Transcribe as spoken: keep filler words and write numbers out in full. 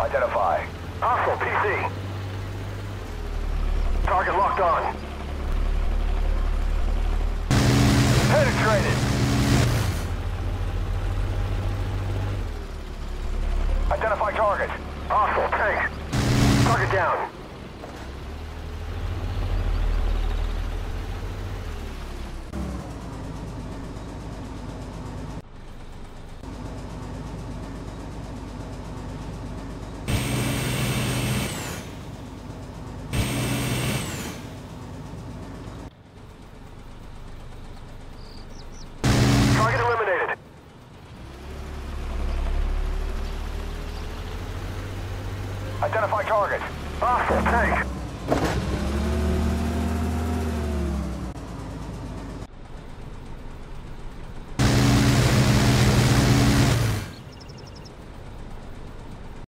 Identify. Hostile P C. Target locked on. Penetrated. Identify target. Hostile tank. Target down. Target eliminated. Identify target. Hostile tank.